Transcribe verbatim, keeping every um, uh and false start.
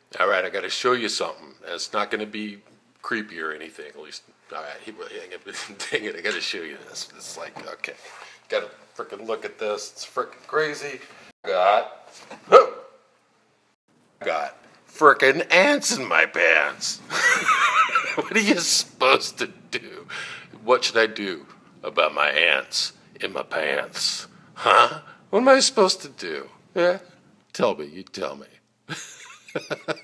All right, I got to show you something. It's not going to be creepy or anything. At least, all right. He, dang it, I got to show you this. It's like, okay, got to freaking look at this. It's freaking crazy. Got, oh, got freaking ants in my pants. What are you supposed to do? What should I do about my ants in my pants? Huh? What am I supposed to do? Yeah? Tell me, you tell me.